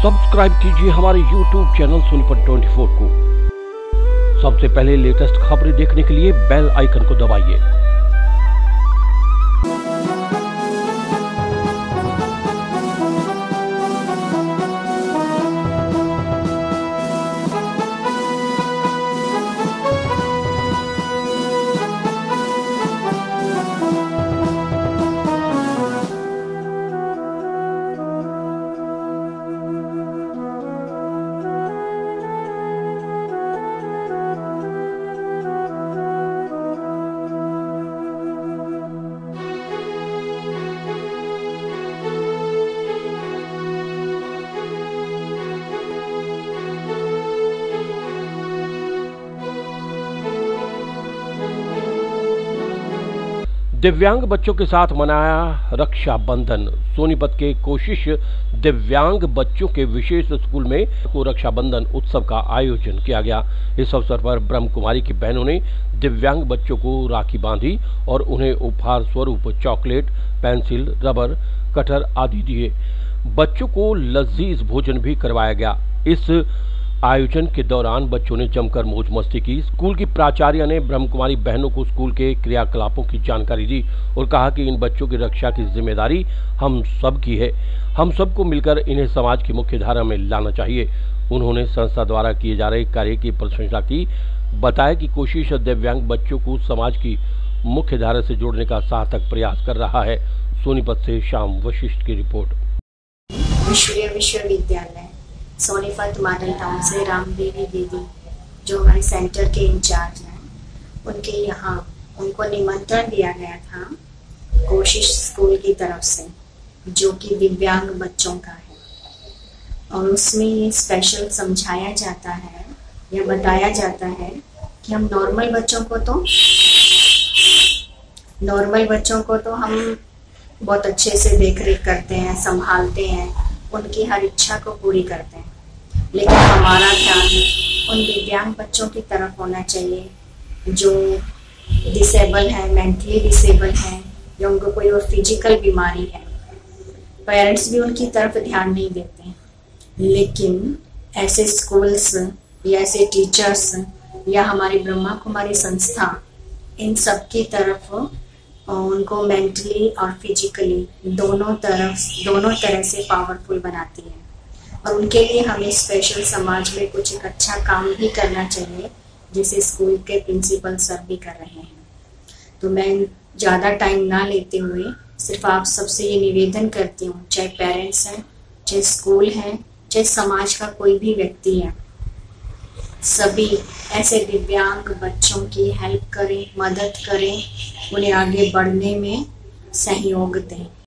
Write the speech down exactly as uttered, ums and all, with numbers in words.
Subscribe कीजिए हमारे YouTube channel Sonipat चौबीस को। सबसे पहले लेटेस्ट खबरें देखने के लिए बेल आइकन को दबाइए। दिव्यांग बच्चों के साथ मनाया रक्षाबंधन। सोनीपत के कोशिश दिव्यांग बच्चों के विशेष स्कूल में को रक्षाबंधन उत्सव का आयोजन किया गया। इस अवसर पर ब्रह्म कुमारी की बहनों ने दिव्यांग बच्चों को राखी बांधी और उन्हें उपहार स्वरूप चॉकलेट, पेंसिल, रबर, कटर आदि दिए। बच्चों को लजीज भोजन भी करवाया गया। इस आयोजन के दौरान बच्चों ने जमकर मौज मस्ती की। स्कूल की प्राचार्य ने ब्रह्म कुमारी बहनों को स्कूल के क्रियाकलापों की जानकारी दी और कहा कि इन बच्चों की रक्षा की जिम्मेदारी हम सब की है। हम सबको मिलकर इन्हें समाज की मुख्य धारा में लाना चाहिए। उन्होंने संस्था द्वारा किए जा रहे कार्य की प्रशंसा की। बताया कि कोशिश दिव्यांग बच्चों को समाज की मुख्य धारा से जोड़ने का सार्थक प्रयास कर रहा है। सोनीपत से श्याम वशिष्ठ की रिपोर्ट। विश्वविद्यालय सोनीपत मॉडल टाउन से रामदेवी दीदी जो हमारे सेंटर के इंचार्ज हैं, उनके यहाँ उनको निमंत्रण दिया गया था कोशिश स्कूल की तरफ से, जो कि दिव्यांग बच्चों का है। और उसमें ये स्पेशल समझाया जाता है या बताया जाता है कि हम नॉर्मल बच्चों को तो नॉर्मल बच्चों को तो हम बहुत अच्छे से देख रेख करते हैं, संभालते हैं, उनकी हर इच्छा को पूरी करते हैं, लेकिन हमारा ध्यान उन दिव्यांग बच्चों की तरफ होना चाहिए जो डिसेबल है, मेंटली डिसेबल है, या उनको कोई और फिजिकल बीमारी है। पेरेंट्स भी उनकी तरफ ध्यान नहीं देते, लेकिन ऐसे स्कूल्स या ऐसे टीचर्स या हमारी ब्रह्मा कुमारी संस्था इन सब की तरफ उनको मेंटली और फिजिकली दोनों तरफ दोनों तरह से पावरफुल बनाती है। और उनके लिए हमें स्पेशल समाज में कुछ एक अच्छा काम भी करना चाहिए, जैसे स्कूल के प्रिंसिपल सर भी कर रहे हैं। तो मैं ज़्यादा टाइम ना लेते हुए सिर्फ आप सबसे ये निवेदन करती हूँ, चाहे पेरेंट्स हैं, चाहे स्कूल है, चाहे समाज का कोई भी व्यक्ति है, सभी ऐसे दिव्यांग बच्चों की हेल्प करें, मदद करें, उन्हें आगे बढ़ने में सहयोग दें।